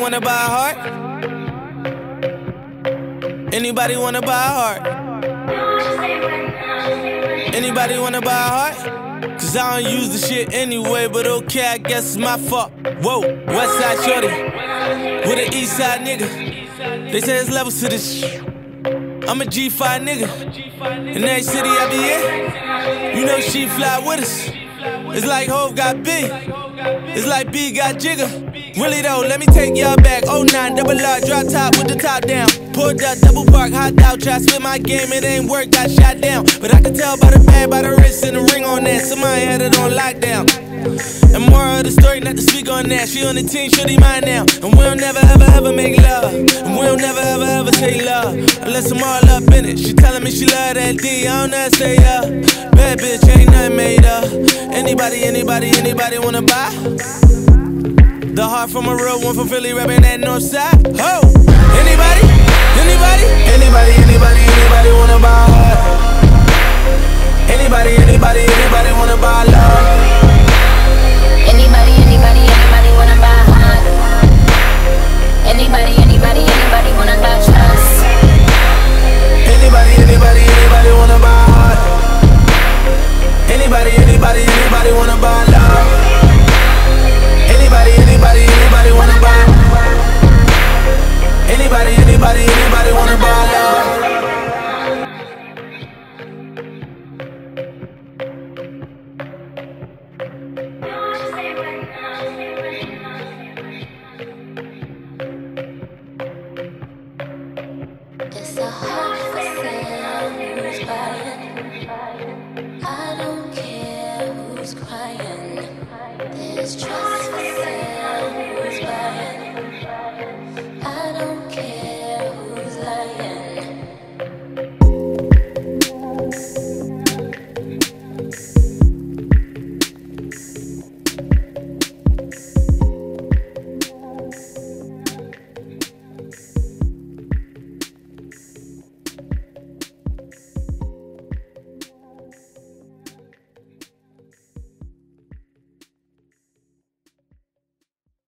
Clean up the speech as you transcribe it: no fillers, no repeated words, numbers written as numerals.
wanna buy a heart? Anybody wanna buy a heart? Anybody wanna buy a heart? Cause I don't use the shit anyway, but okay, I guess it's my fault. Whoa, West Side Shorty with an East Side nigga. They say there's levels to this shit. I'm a G5 nigga. In every city I be in, you know she fly with us. It's like Hov got B, it's like B got Jigga. Really though, let me take y'all back. 09, double R, drop top with the top down. Pulled up, double park, hot out, try split my game, it ain't work, got shot down. But I can tell by the bag, by the wrist and the ring on that, somebody had it on lockdown. And more of the story, not to speak on that. She on the team, shorty mine now. And we'll never ever ever make love. And we'll never ever ever say love unless I'm all up in it. She telling me she love that D, I don't know say bad bitch, ain't nothing made up. Anybody wanna buy? The heart from a real one from Philly, rapping that north side. Ho! Anybody wanna buy a heart? Anybody wanna buy love? Anybody wanna buy heart? Anybody wanna buy trust? Anybody wanna buy heart? Anybody wanna buy love? Anybody wanna buy? Anybody wanna buy love? It's a heart for sale, who's buying? I don't care who's crying. There's trust.